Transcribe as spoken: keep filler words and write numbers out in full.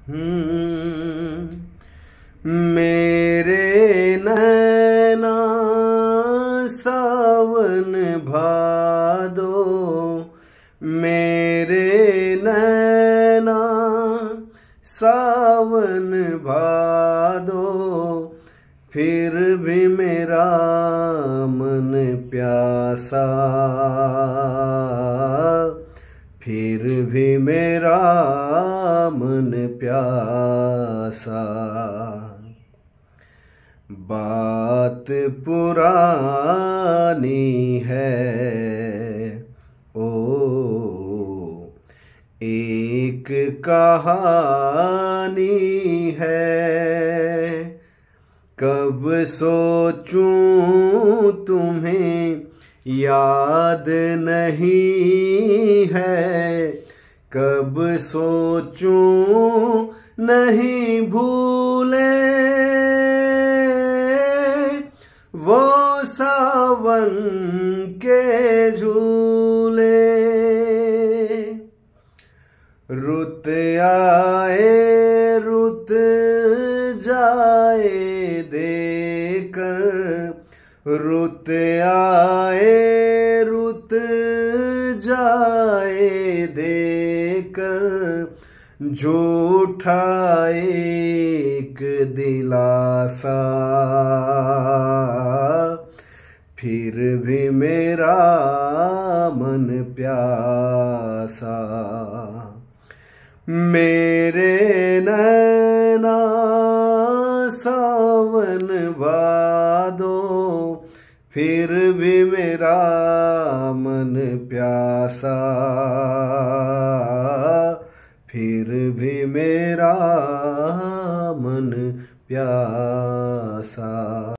मेरे नैना सावन भादो, मेरे नैना सावन भादो, फिर भी मेरा मन प्यासा, फिर भी मेरा मन प्यासा। बात पुरानी है ओ एक कहानी है, कब सोचूं तुम्हें याद नहीं है, कब सोचूं नहीं भूले वो सावन के झूले। रुत आए रुत जाए देकर, रुत आए रुत जाए देकर, झूठा एक दिलासा, फिर भी मेरा मन प्यासा। मेरे नैना सावन भादो, फिर भी मेरा मन प्यासा, फिर भी मेरा मन प्यासा।